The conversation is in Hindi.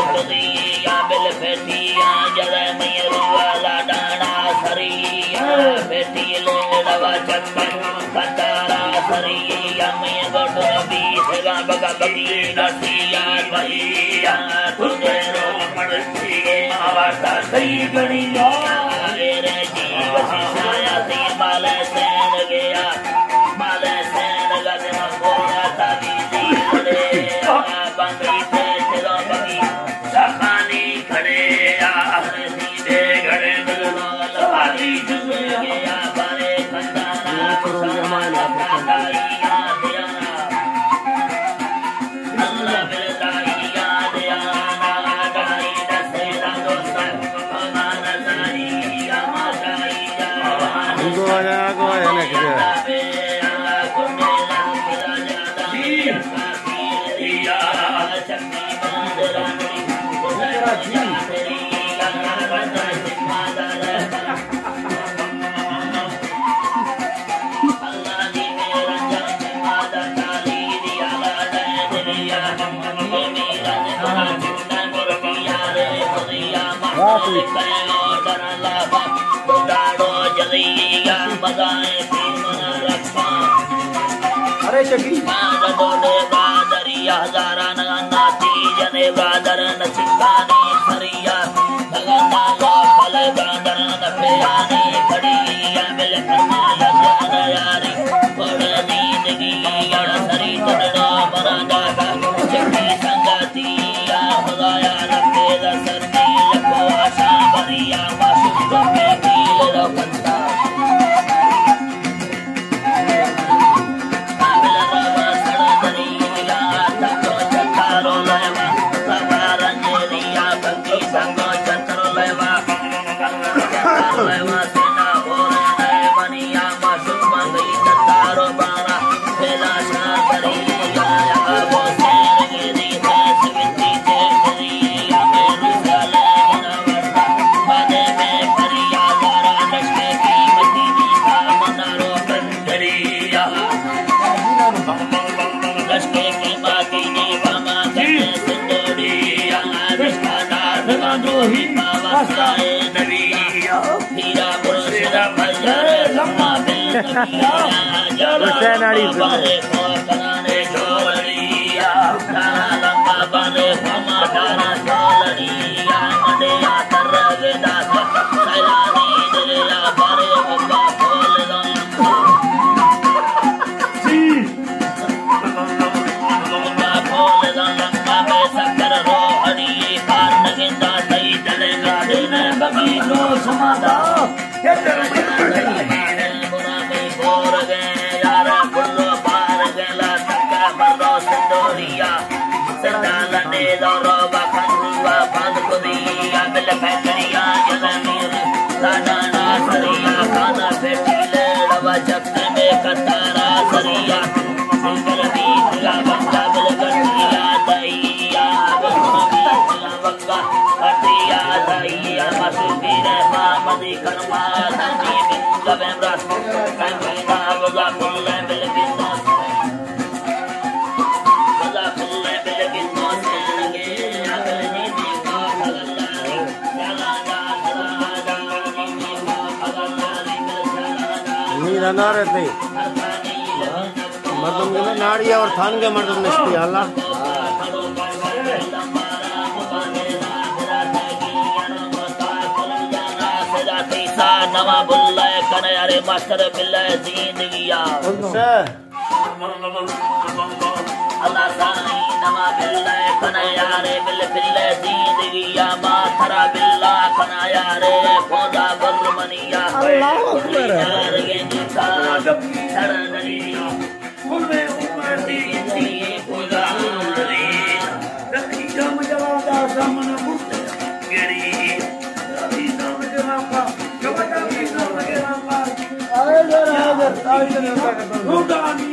कुदिया बिल फेटिया जरे मयरुआ लाडाना सरिया बेटी लेडवा चक्कर कतारा सरिया मय गोटो भी सेवा बगा बगी नसिया भैया तुझे रो पड़ती आवाता सही गणिया रे जीव सिसाया सी माले सेन गया माले सेन गजना बोला तावी दी रे बंगी से तेरा बगी सखानी खड़े आरे सीधे घड़े गलोल आली जुगे गया बारे खंडाना समाना कादाइया दियाना अल्लाह बिरदाइया दियाना गाई दसे दोस्त मान साइया माइया गोया ने के अरे शकी हजारा नाती जने ब्रादर नचिकानी सरिया भगना लोकल ब्रादर नफियानी खड़ी मिल करना जान यारी बड़ नींदगी यार सरी तड़ना मरा जागा चकी संगति या खुदाया रखे सरनी लखो आशा बरिया माशूक पे पील रोकंता मर्दम के नाड़ी और थान के मर्दम निष्ठी अल्लाह नवाबुल्ला कने अरे मास्टर बिल्ला जिंदगिया अल्लाह साई नवाबुल्ला कने यारे बिल्ला जिंदगिया माथरा बिल्ला कना यारे खोदा बर्मनिया अल्लाह अकबर यारे जिका सरदरिया फुले उमरती थी खोदा रे रखी जम जवादा सामने मुझे गेड़ी रवि जम जवादा कबता भी जम जवादा आए जरा आए जरा